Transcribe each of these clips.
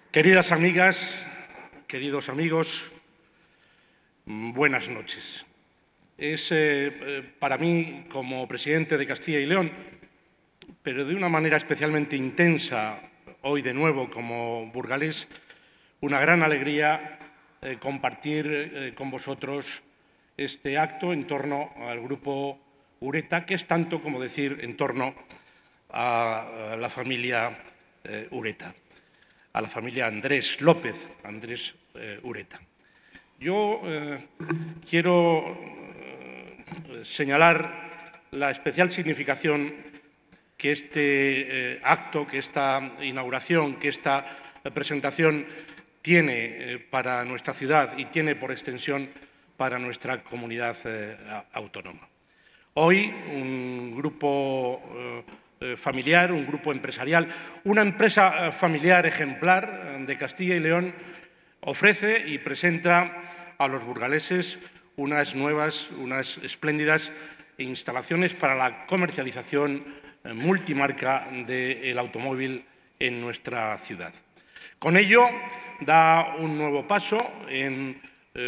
Queridas amigas, queridos amigos, buenas noches. Es para mí, como presidente de Castilla y León, pero de una manera especialmente intensa, hoy de nuevo como burgalés, una gran alegría compartir con vosotros este acto en torno al Grupo Ureta, que es tanto como decir en torno a la familia Ureta, a la familia Andrés López, Andrés Ureta. Yo quiero señalar la especial significación que este acto, que esta inauguración, que esta presentación tiene para nuestra ciudad y tiene por extensión para nuestra comunidad autónoma. Hoy un grupo familiar, un grupo empresarial, una empresa familiar ejemplar de Castilla y León ofrece y presenta a los burgaleses unas nuevas, unas espléndidas instalaciones para la comercialización multimarca del automóvil en nuestra ciudad. Con ello da un nuevo paso en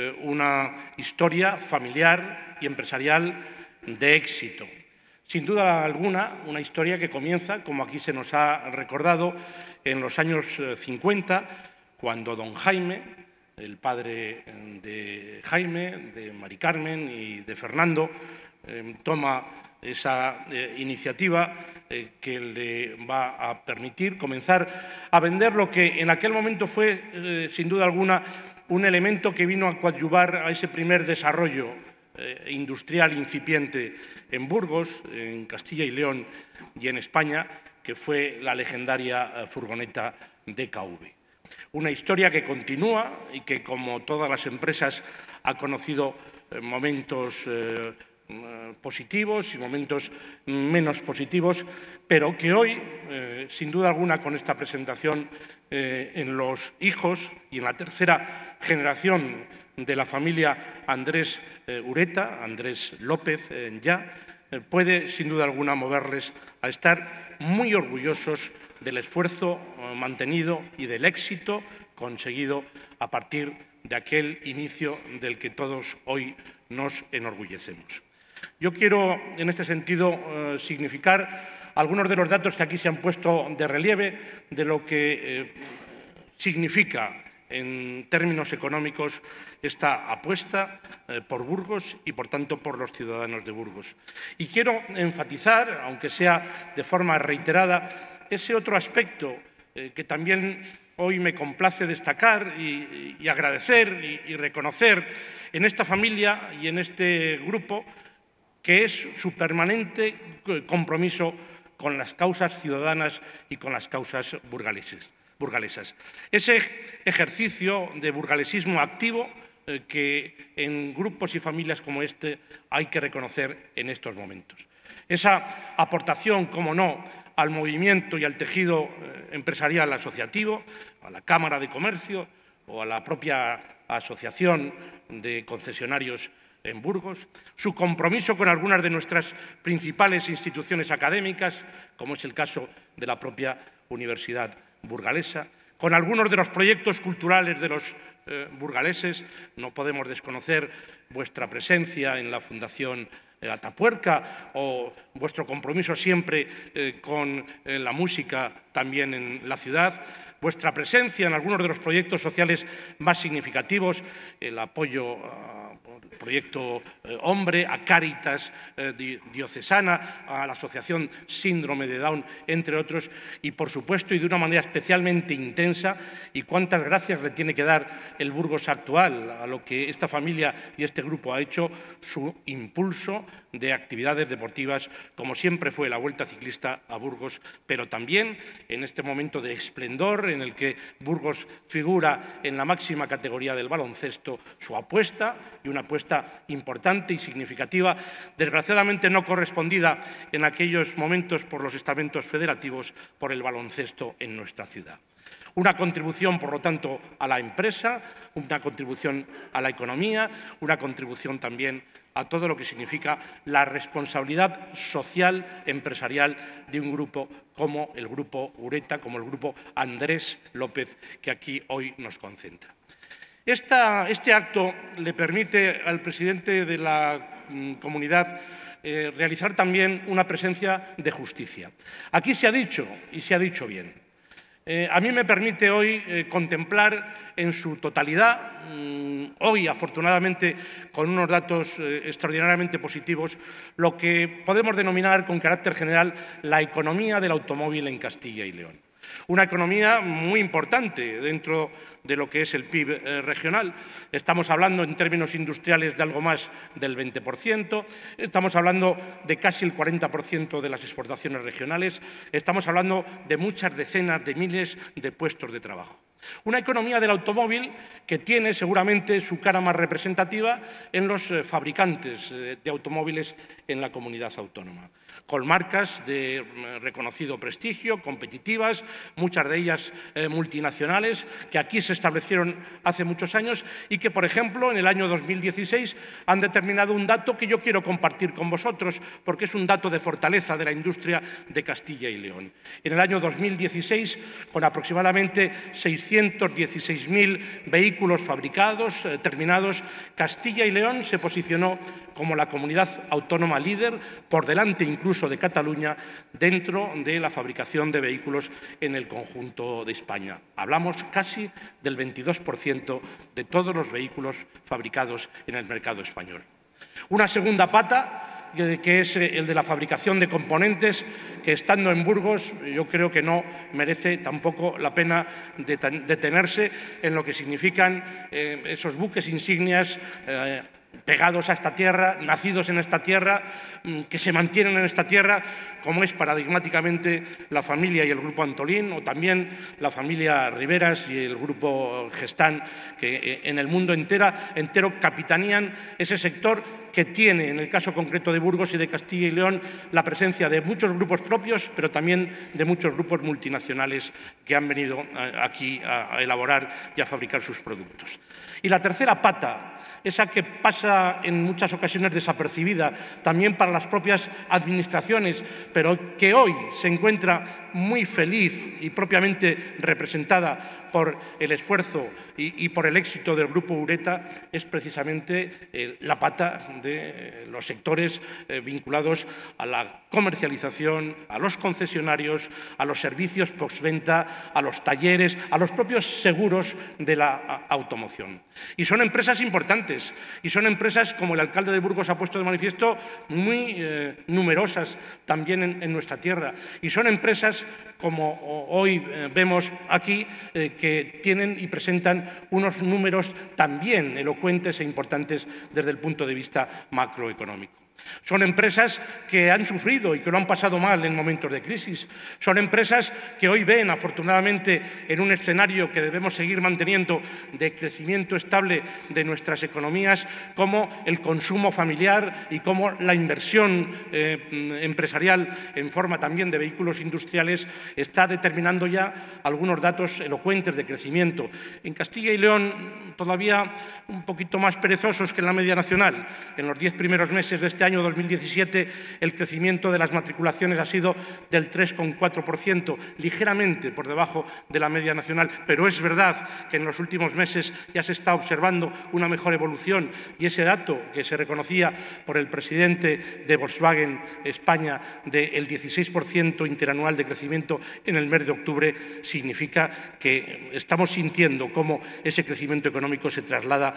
una historia familiar y empresarial de éxito. Sin duda alguna, una historia que comienza, como aquí se nos ha recordado, en los años 50, cuando don Jaime, el padre de Jaime, de Mari Carmen y de Fernando, toma esa iniciativa que le va a permitir comenzar a vender lo que en aquel momento fue, sin duda alguna, un elemento que vino a coadyuvar a ese primer desarrollo industrial incipiente en Burgos, en Castilla y León y en España, que fue la legendaria furgoneta DKV. Una historia que continúa y que, como todas las empresas, ha conocido momentos positivos y momentos menos positivos, pero que hoy, sin duda alguna, con esta presentación en los hijos y en la tercera generación de la familia Andrés Ureta, Andrés López puede, sin duda alguna, moverles a estar muy orgullosos del esfuerzo mantenido y del éxito conseguido a partir de aquel inicio del que todos hoy nos enorgullecemos. Yo quiero, en este sentido, significar algunos de los datos que aquí se han puesto de relieve de lo que significa en términos económicos esta apuesta por Burgos y, por tanto, por los ciudadanos de Burgos. Y quiero enfatizar, aunque sea de forma reiterada, ese otro aspecto que también hoy me complace destacar y agradecer y reconocer en esta familia y en este grupo, que es su permanente compromiso con las causas ciudadanas y con las causas burgalesas. Ese ejercicio de burgalesismo activo que en grupos y familias como este hay que reconocer en estos momentos. Esa aportación, como no, al movimiento y al tejido empresarial asociativo, a la Cámara de Comercio o a la propia Asociación de Concesionarios en Burgos, su compromiso con algunas de nuestras principales instituciones académicas, como es el caso de la propia Universidad Burgalesa, con algunos de los proyectos culturales de los burgaleses. No podemos desconocer vuestra presencia en la Fundación Atapuerca o vuestro compromiso siempre con la música también en la ciudad, vuestra presencia en algunos de los proyectos sociales más significativos, el apoyo al proyecto Hombre, a Cáritas Diocesana, a la Asociación Síndrome de Down, entre otros, y por supuesto, y de una manera especialmente intensa, y cuántas gracias le tiene que dar el Burgos actual a lo que esta familia y este grupo ha hecho, su impulso de actividades deportivas, como siempre fue la Vuelta Ciclista a Burgos, pero también en este momento de esplendor en el que Burgos figura en la máxima categoría del baloncesto, su apuesta, y una apuesta importante y significativa, desgraciadamente no correspondida en aquellos momentos por los estamentos federativos por el baloncesto en nuestra ciudad. Una contribución, por lo tanto, a la empresa, una contribución a la economía, una contribución también a todo lo que significa la responsabilidad social empresarial de un grupo como el Grupo Ureta, como el Grupo Andrés López, que aquí hoy nos concentra. Este acto le permite al presidente de la comunidad realizar también una presencia de justicia. Aquí se ha dicho, y se ha dicho bien. A mí me permite hoy contemplar en su totalidad, hoy afortunadamente con unos datos extraordinariamente positivos, lo que podemos denominar con carácter general la economía del automóvil en Castilla y León. Una economía muy importante dentro de lo que es el PIB regional. Estamos hablando en términos industriales de algo más del 20%, estamos hablando de casi el 40% de las exportaciones regionales, estamos hablando de muchas decenas de miles de puestos de trabajo. Una economía del automóvil que tiene seguramente su cara más representativa en los fabricantes de automóviles en la comunidad autónoma, con marcas de reconocido prestigio, competitivas, muchas de ellas multinacionales, que aquí se establecieron hace muchos años y que, por ejemplo, en el año 2016 han determinado un dato que yo quiero compartir con vosotros, porque es un dato de fortaleza de la industria de Castilla y León. En el año 2016, con aproximadamente 616.000 vehículos fabricados, terminados, Castilla y León se posicionó como la comunidad autónoma líder, por delante incluso de Cataluña, dentro de la fabricación de vehículos en el conjunto de España. Hablamos casi del 22% de todos los vehículos fabricados en el mercado español. Una segunda pata, que es el de la fabricación de componentes, que estando en Burgos yo creo que no merece tampoco la pena detenerse en lo que significan esos buques insignias pegados a esta tierra, nacidos en esta tierra, que se mantienen en esta tierra, como es paradigmáticamente la familia y el Grupo Antolín, o también la familia Riveras y el Grupo Gestán, que en el mundo entero capitanean ese sector que tiene, en el caso concreto de Burgos y de Castilla y León, la presencia de muchos grupos propios, pero también de muchos grupos multinacionales que han venido aquí a elaborar y a fabricar sus productos. Y la tercera pata, esa que pasa en muchas ocasiones desapercibida también para las propias administraciones, pero que hoy se encuentra muy feliz y propiamente representada por el esfuerzo y por el éxito del Grupo Ureta, es precisamente la pata de los sectores vinculados a la comercialización, a los concesionarios, a los servicios postventa, a los talleres, a los propios seguros de la automoción. Y son empresas importantes, y son empresas, como el alcalde de Burgos ha puesto de manifiesto, muy numerosas también en nuestra tierra. Y son empresas, como hoy vemos aquí, que tienen y presentan unos números también elocuentes e importantes desde el punto de vista macroeconómico. Son empresas que han sufrido y que lo han pasado mal en momentos de crisis. Son empresas que hoy ven, afortunadamente, en un escenario que debemos seguir manteniendo de crecimiento estable de nuestras economías, como el consumo familiar y como la inversión empresarial en forma también de vehículos industriales está determinando ya algunos datos elocuentes de crecimiento. En Castilla y León, todavía un poquito más perezosos que en la media nacional. En los 10 primeros meses de este año 2017, el crecimiento de las matriculaciones ha sido del 3,4%, ligeramente por debajo de la media nacional, pero es verdad que en los últimos meses ya se está observando una mejor evolución y ese dato que se reconocía por el presidente de Volkswagen España del 16% interanual de crecimiento en el mes de octubre significa que estamos sintiendo cómo ese crecimiento económico se traslada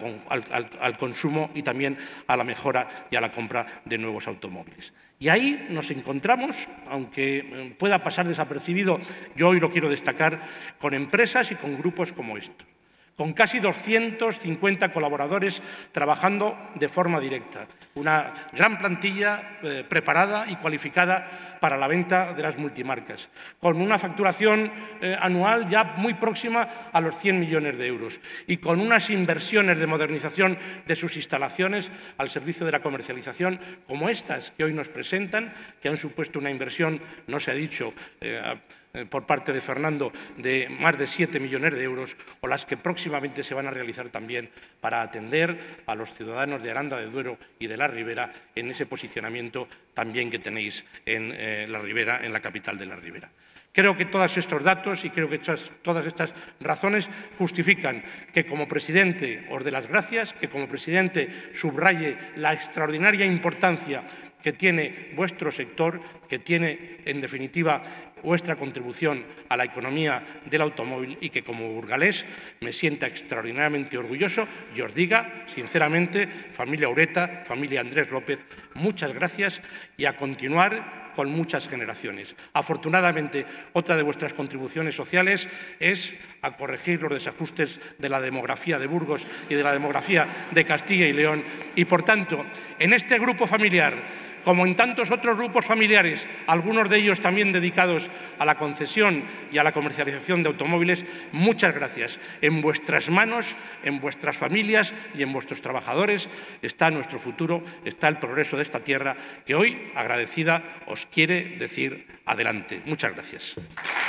al consumo y también a la mejora y a la compra de nuevos automóviles. Y ahí nos encontramos, aunque pueda pasar desapercibido, yo hoy lo quiero destacar, con empresas y con grupos como estos, con casi 250 colaboradores trabajando de forma directa. Una gran plantilla preparada y cualificada para la venta de las multimarcas, con una facturación anual ya muy próxima a los 100 millones de euros y con unas inversiones de modernización de sus instalaciones al servicio de la comercialización, como estas que hoy nos presentan, que han supuesto una inversión, no se ha dicho, por parte de Fernando de más de 7 millones de euros, o las que próximamente se van a realizar también para atender a los ciudadanos de Aranda de Duero y de la Ribera en ese posicionamiento también que tenéis en la Ribera, en la capital de la Ribera. Creo que todos estos datos y creo que todas estas razones justifican que como presidente os dé las gracias, que como presidente subraye la extraordinaria importancia que tiene vuestro sector, que tiene, en definitiva, vuestra contribución a la economía del automóvil y que como burgalés me sienta extraordinariamente orgulloso y os diga, sinceramente, familia Ureta, familia Andrés López, muchas gracias y a continuar con muchas generaciones. Afortunadamente, otra de vuestras contribuciones sociales es a corregir los desajustes de la demografía de Burgos y de la demografía de Castilla y León. Y, por tanto, en este grupo familiar, como en tantos otros grupos familiares, algunos de ellos también dedicados a la concesión y a la comercialización de automóviles, muchas gracias. En vuestras manos, en vuestras familias y en vuestros trabajadores está nuestro futuro, está el progreso de esta tierra que hoy, agradecida, os quiere decir adelante. Muchas gracias.